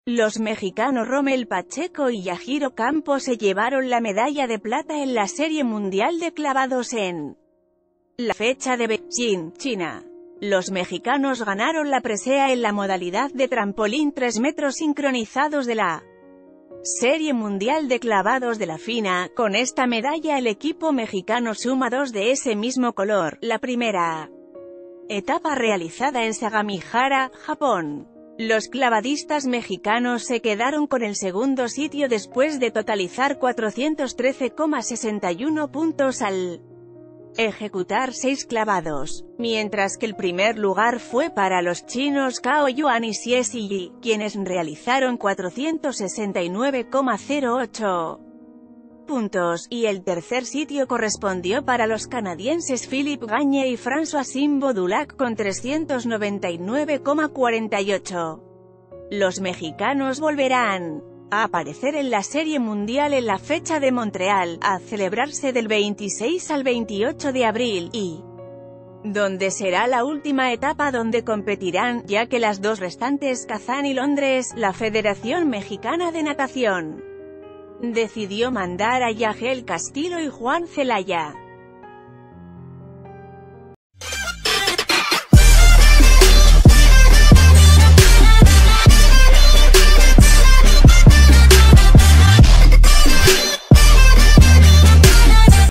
Los mexicanos Rommel Pacheco y Yajiro Campos se llevaron la medalla de plata en la Serie Mundial de Clavados en la fecha de Beijing, China. Los mexicanos ganaron la presea en la modalidad de trampolín 3 metros sincronizados de la Serie Mundial de Clavados de la FINA. Con esta medalla el equipo mexicano suma 2 de ese mismo color. La primera etapa realizada en Sagamihara, Japón. Los clavadistas mexicanos se quedaron con el segundo sitio después de totalizar 413,61 puntos al ejecutar 6 clavados, mientras que el primer lugar fue para los chinos Cao Yuan y Xie Ziyi, quienes realizaron 469,08 puntos, y el tercer sitio correspondió para los canadienses Philippe Gagne y François Dulac con 399,48. Los mexicanos volverán a aparecer en la Serie Mundial en la fecha de Montreal, a celebrarse del 26 al 28 de abril, y donde será la última etapa donde competirán, ya que las dos restantes, Kazán y Londres, la Federación Mexicana de Natación decidió mandar a Yagel Castillo y Juan Celaya